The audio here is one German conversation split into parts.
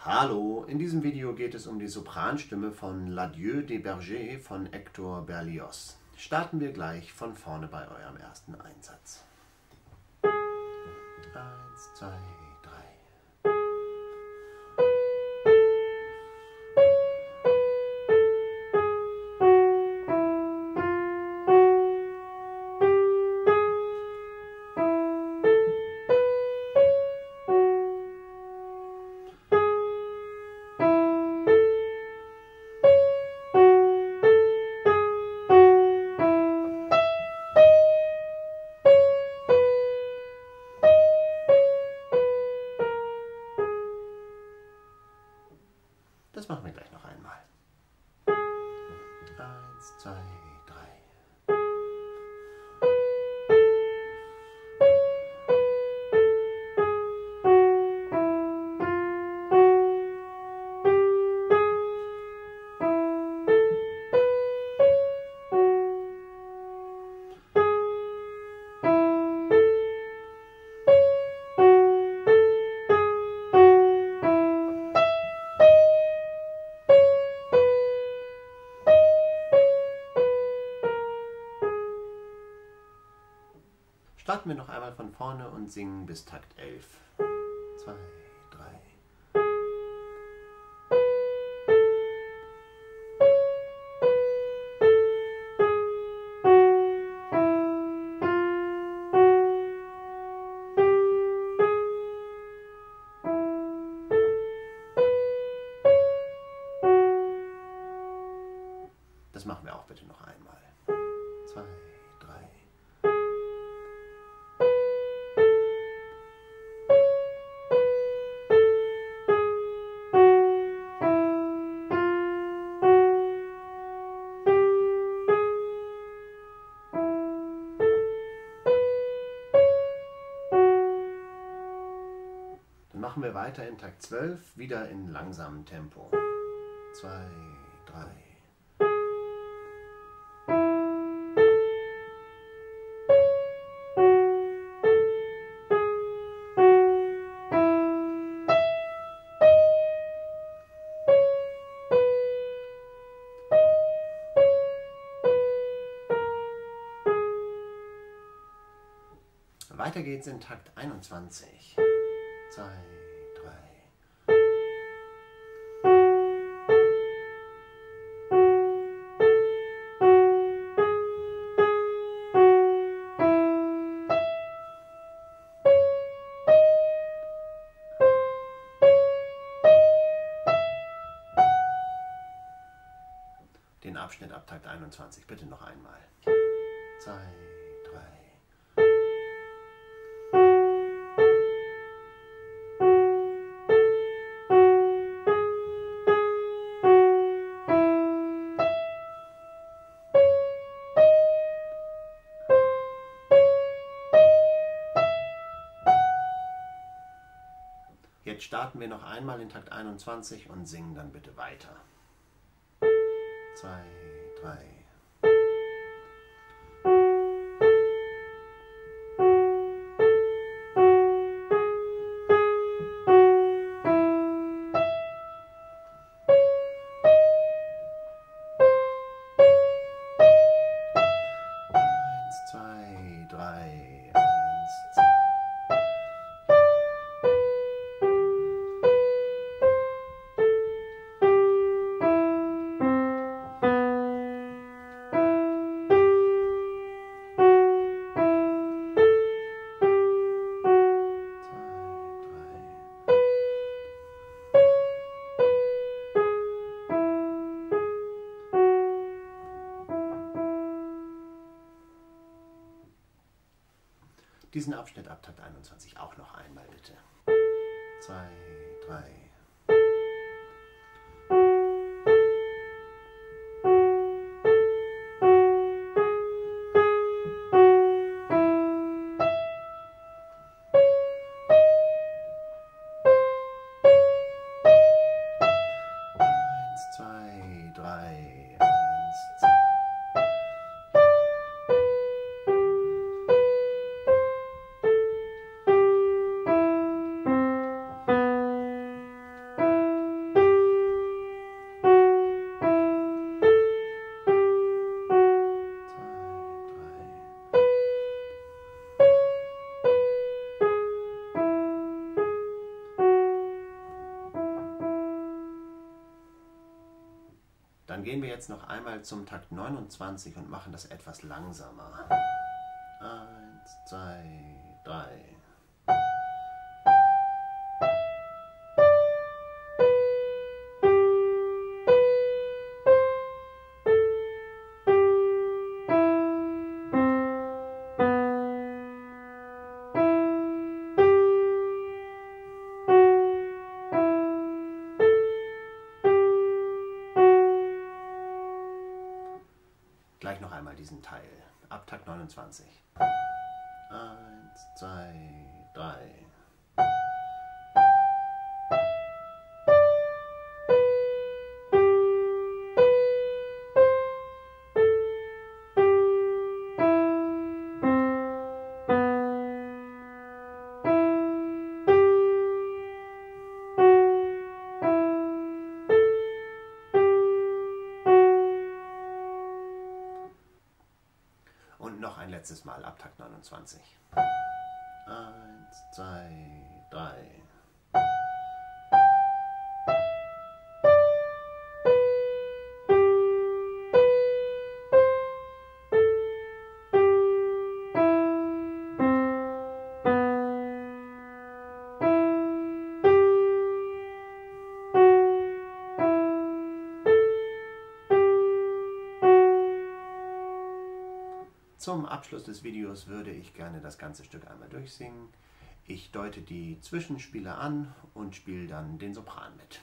Hallo, in diesem Video geht es um die Sopranstimme von L'Adieu des Bergers von Hector Berlioz. Starten wir gleich von vorne bei eurem ersten Einsatz. 1, 2, 3. Das machen wir gleich noch einmal. 1, 2, 3. Starten wir noch einmal von vorne und singen bis Takt 11. 2, 3. Das machen wir auch bitte noch einmal. 2, 3. Dann machen wir weiter in Takt 12, wieder in langsamem Tempo. 2, 3. Weiter geht's in Takt 21. 2, 3. Den Abschnitt ab Takt 21 bitte noch einmal. 2, 3. Jetzt starten wir noch einmal in Takt 21 und singen dann bitte weiter. 2, 3. Eins, zwei, drei, 1, 2. Diesen Abschnitt ab Takt 21 auch noch einmal bitte. 2, 3. Eins, zwei, drei, 1, 2. Dann gehen wir jetzt noch einmal zum Takt 29 und machen das etwas langsamer. 1, 2, 3. Gleich noch einmal diesen Teil, ab Takt 29. 1, 2, 3. Und noch ein letztes Mal ab Takt 29. 1, 2, 3. Zum Abschluss des Videos würde ich gerne das ganze Stück einmal durchsingen. Ich deute die Zwischenspiele an und spiele dann den Sopran mit.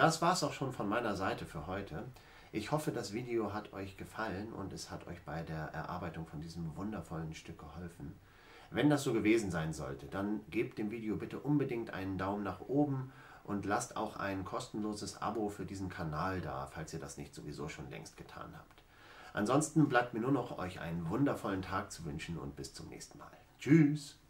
Das war's auch schon von meiner Seite für heute. Ich hoffe, das Video hat euch gefallen und es hat euch bei der Erarbeitung von diesem wundervollen Stück geholfen. Wenn das so gewesen sein sollte, dann gebt dem Video bitte unbedingt einen Daumen nach oben und lasst auch ein kostenloses Abo für diesen Kanal da, falls ihr das nicht sowieso schon längst getan habt. Ansonsten bleibt mir nur noch, euch einen wundervollen Tag zu wünschen und bis zum nächsten Mal. Tschüss!